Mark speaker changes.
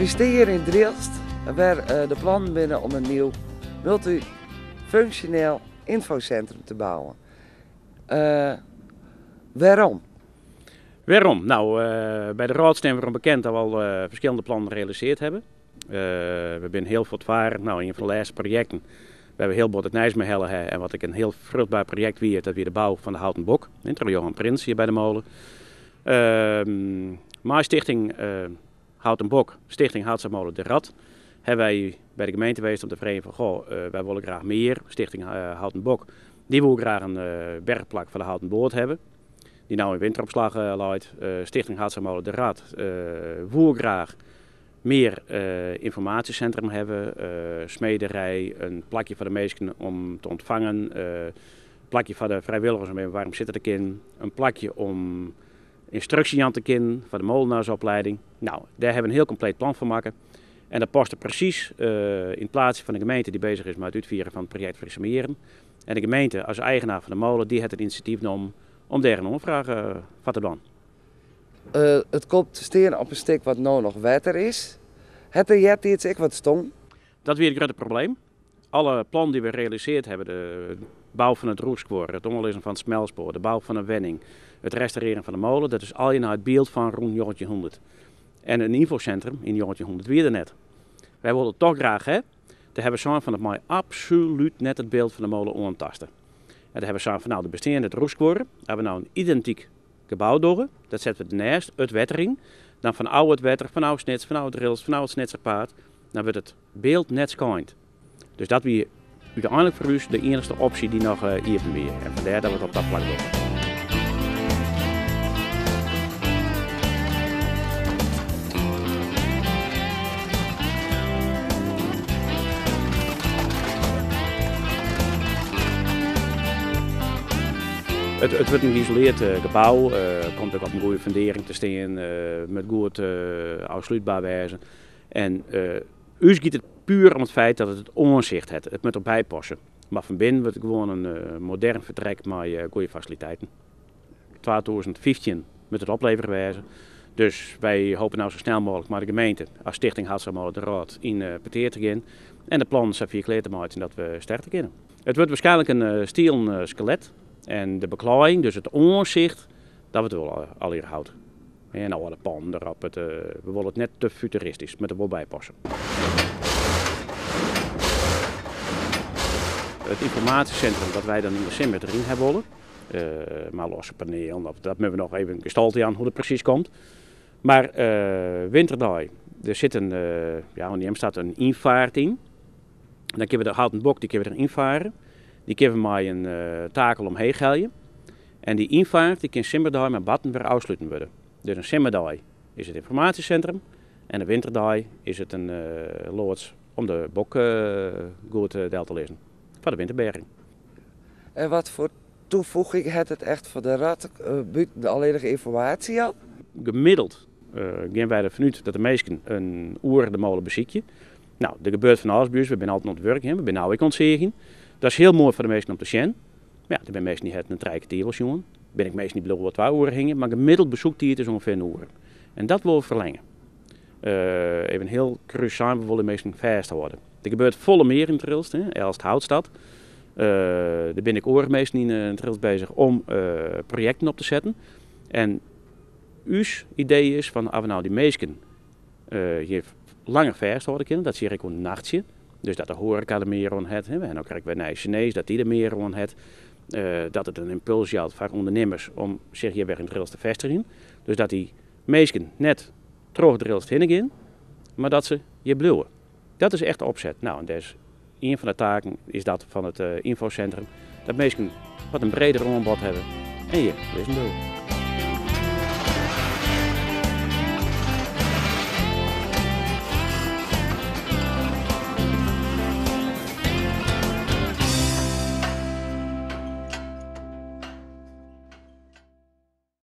Speaker 1: We staan hier in Drielst, waar de plannen binnen om een nieuw multifunctioneel infocentrum te bouwen. Waarom?
Speaker 2: Waarom? Nou, bij de Raad zijn we erom bekend dat we al verschillende plannen gerealiseerd hebben. We zijn heel voortvarend. Nou, een van de laatste projecten, we hebben heel wat het Nijsmehelle en wat ik een heel vruchtbaar project weer, dat weer de bouw van de Houten Bok. In Johan Prins hier bij de molen. Maar Stichting Houten Bok, Stichting Houtzamolen de Rad, hebben wij bij de gemeente geweest om te vragen van, goh, wij willen graag meer. Stichting Houten Bok, die wil graag een bergplak van de Houten Boord hebben. Die nou in winteropslag leidt. Stichting Houtzamolen de Rad wil graag meer informatiecentrum hebben. Smederij, een plakje voor de mensen om te ontvangen. Plakje voor de vrijwilligers om even warm zitten te kunnen. Een plakje om instructie aan te kennen voor de molenaarsopleiding. Nou, daar hebben we een heel compleet plan van maken. En dat past er precies in plaats van de gemeente die bezig is met het uitvoeren van het project Frisse Meren. En de gemeente als eigenaar van de molen, die heeft het initiatief genomen om daar een omvraag van te doen.
Speaker 1: Het komt te staan op een stuk wat nou nog water is. Het er jet iets ik wat stond.
Speaker 2: Dat is weer het grote probleem. Alle plannen die we gerealiseerd hebben, de bouw van het roerspoor, het omlezen van het smelspoor, de bouw van een wenning, het restaureren van de molen, dat is al je naar het beeld van rond jongetje 100. En een infocentrum in jongetje 100 weer net. Wij willen toch graag te hebben samen van het mij absoluut net het beeld van de molen onaantasten. En dan hebben we samen van nou de bestaande het roerspoor, hebben we nou een identiek gebouw door. Dat zetten we ernaast, het wettering. Dan van oud wetter, van oud snits, van oud rails, van oud snitserpaard. Dan wordt het beeld net schijnt. Dus dat weer uiteindelijk voor u de enige optie die nog even weer. En vandaar dat we het op dat plak doen. Het wordt een geïsoleerd gebouw, komt ook op een goede fundering te staan, met goed afsluitbaar wijze. En u gaat het puur om het feit dat het onzicht heeft. Het moet erbij passen. Maar van binnen wordt het gewoon een modern vertrek met goede faciliteiten. 2015 moet het opleveren wijzen. Dus wij hopen nou zo snel mogelijk maar de gemeente als Stichting Houtzamolen de Rad in peteer te gaan. En de plannen zijn vier kleed te maken dat we starten kunnen. Het wordt waarschijnlijk een stielen skelet. En de bekleding, dus het onzicht, dat we het wel al hier houden. En alle pan erop, we willen het net te futuristisch, met er wel bij passen. Het informatiecentrum dat wij dan in december erin hebben willen, maar losse paneel, dat moeten we nog even een gestalte aan hoe het precies komt. Maar winterdag, er zit een, staat een invaart in. Dan kunnen we de Houten Bok, die kunnen we erin invaren. Die kunnen we met een takel omheen gelden. En die invaart die kan zomerdag met batten weer afsluiten worden. Dus een zomerdag is het informatiecentrum. En een winterdag is het een loods om de bok goed te lezen. Voor de winterberging.
Speaker 1: En wat voor toevoeging heeft het echt voor de rad? Biedt de volledige informatie op?
Speaker 2: Gemiddeld gaan wij ervan uit dat de meesten een uur de molen bezieken. Nou, er gebeurt van alles bij ons. We zijn altijd aan het werk, we zijn nou ook ontzeging. Dat is heel mooi voor de meesten om te zien. Ja, ik ben meestal niet een trijketiel jongen. Ben ik meestal niet bedoeld wat 2 uur hingen, maar gemiddeld bezoektijd is ongeveer een uur. En dat willen we verlengen. Even heel cruciaal, we willen meestal vast houden. Er gebeurt volle meer in Trilst, als het Houtstad. Daar ben ik ook meestal in Trilst bezig om projecten op te zetten. En uw idee is van, als we nou die meesten hier langer vast houden kunnen, dat zie ik ook een nachtje. Dus dat de horeca er meer aan heeft. En ook krijgen we naar Chinees dat die er meer aan heeft. Dat het een impuls geldt voor ondernemers om zich hier weer in Trilst te vestigen. Dus dat die mensen net terug Trilst heen gaan, maar dat ze hier blijven. Dat is echt de opzet. Nou, en dus een van de taken is dat van het infocentrum. Dat mensen wat een breder aanbod hebben en hier blijven.